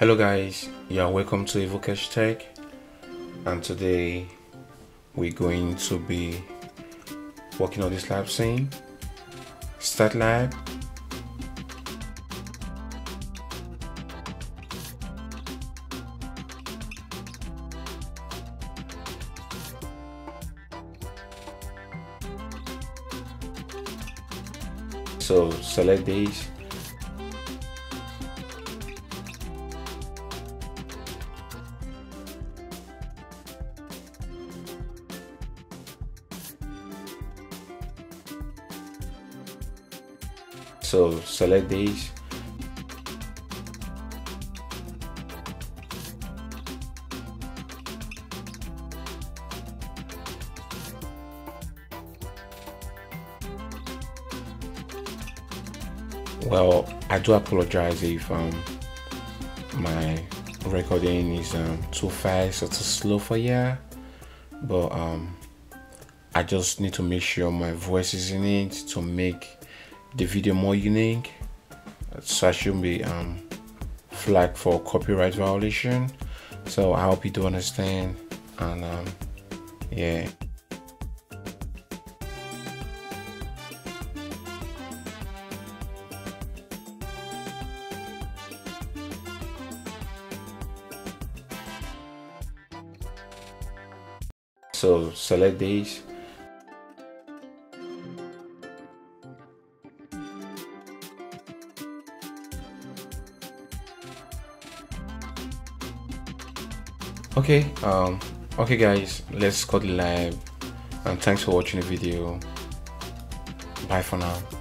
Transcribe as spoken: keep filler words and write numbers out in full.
Hello guys, yeah, welcome to Evocash Tech, and today we're going to be working on this LabSim Start Lab. So select these. So select these. Well, I do apologize if um my recording is um too fast or too slow for you, but um I just need to make sure my voice is in it to make the video more unique, so I shouldn't be um flagged for copyright violation. So I hope you do understand, and um yeah. So select these. Okay, um, okay guys, let's go to the lab, and thanks for watching the video. Bye for now.